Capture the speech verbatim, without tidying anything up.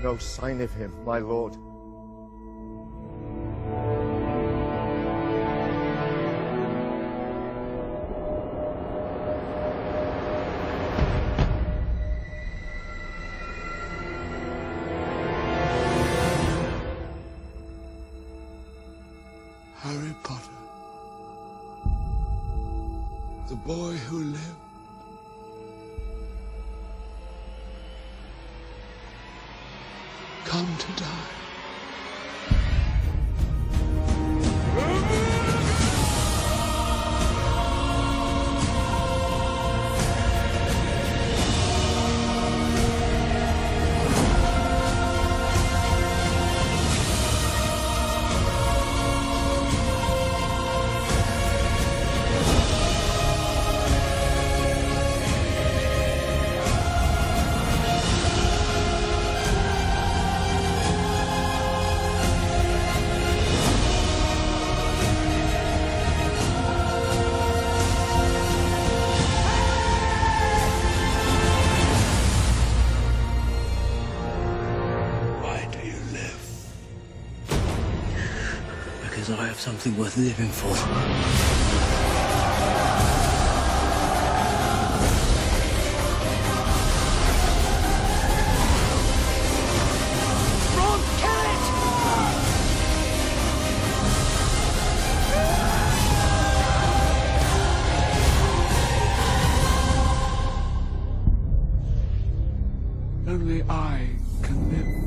no sign of him, my lord. Harry Potter, the boy who lived, come to die. I have something worth living for. Ron, kill it! Only I can live.